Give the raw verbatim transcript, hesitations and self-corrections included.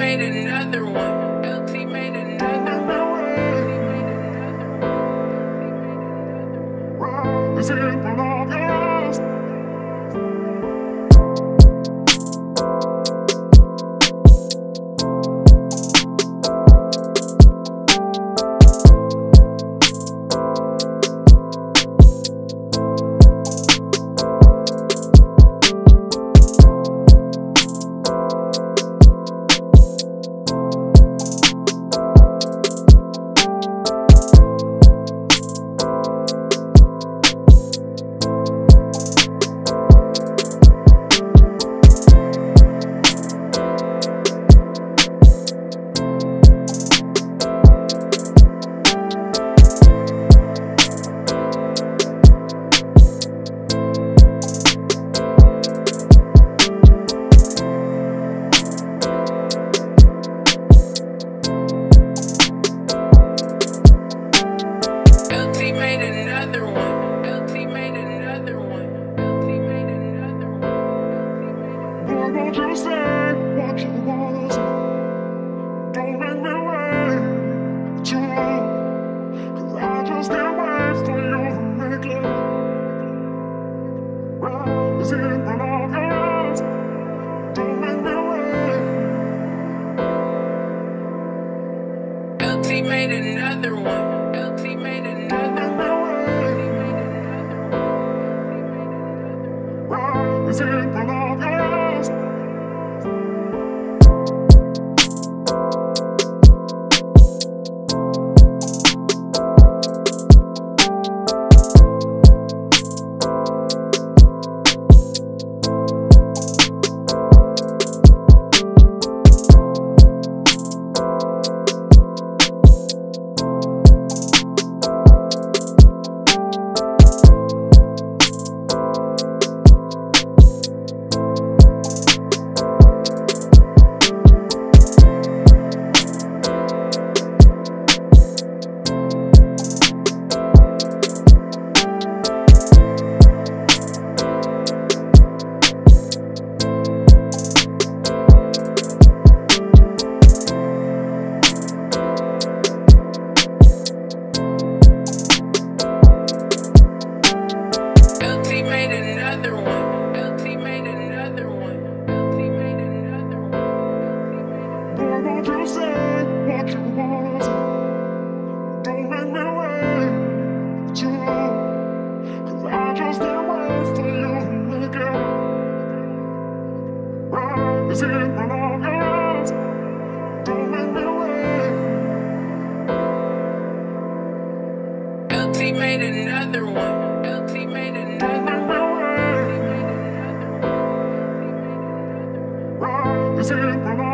made another one. L T made another one. Is it one of yours? L T made another one. L T made another one. L T made another one. Boy, won't you say what you wanna say? Don't make me wait too long, 'cause I just can't wait for you to make it right. Is it one of yours? Don't make me wait. L T made another one. L T made another one. Is it one of yours? L T made another one. L T made another one. L T made another one. Boy, won't you say what you wanna say? Don't make me wait too long, 'cause I just can't wait for you to make it right. Is it one of yours? Don't make me wait. L T made another one. L T made another one. Is it one of